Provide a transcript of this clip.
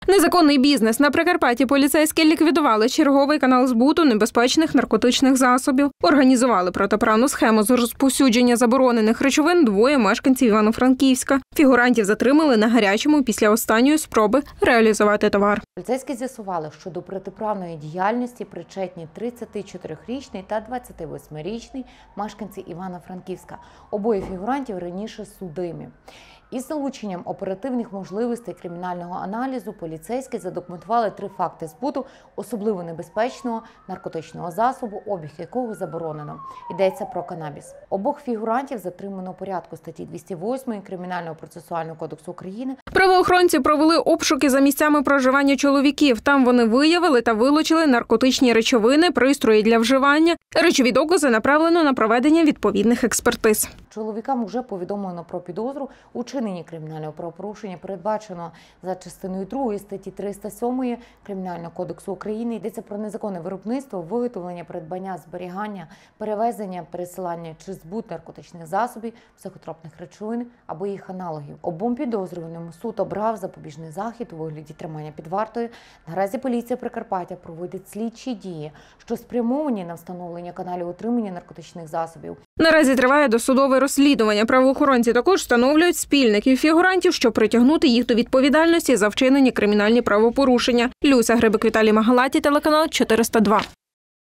Незаконний бізнес. На Прикарпатті поліцейські ліквідували черговий канал збуту небезпечних наркотичних засобів. Організували протиправну схему з розповсюдження заборонених речовин двоє мешканців Івано-Франківська. Фігурантів затримали на гарячому після останньої спроби реалізувати товар. Поліцейські з'ясували, що до протиправної діяльності причетні 34-річний та 28-річний мешканці Івано-Франківська. Обоє фігурантів раніше судимі. Із залученням оперативних можливостей кримінального аналізу поліцейські задокументували 3 факти збуту особливо небезпечного наркотичного засобу, обіг якого заборонено. Йдеться про канабіс. Обох фігурантів затримано у порядку статті 208 Кримінального процесуального кодексу України. Правоохоронці провели обшуки за місцями проживання чоловіків. Там вони виявили та вилучили наркотичні речовини, пристрої для вживання. Речові докази направлено на проведення відповідних експертиз. Чоловікам вже повідомлено про підозру у чиненні кримінального правопорушення, передбачено за частиною 2 статті 307 Кримінального кодексу України. Йдеться про незаконне виробництво, виготовлення, придбання, зберігання, перевезення, пересилання чи збут наркотичних засобів, психотропних речовин або їх аналогів. Обом підозрюваним суд обрав запобіжний захід у вигляді тримання під вартою. Наразі поліція Прикарпаття проводить слідчі дії, що спрямовані на встановлення каналів отримання наркотичних засобів. Наразі триває досудове розслідування. Правоохоронці також встановлюють спільників фігурантів, щоб притягнути їх до відповідальності за вчинені кримінальні правопорушення. Люся Грибик, Віталій Магалаті, телеканал 402.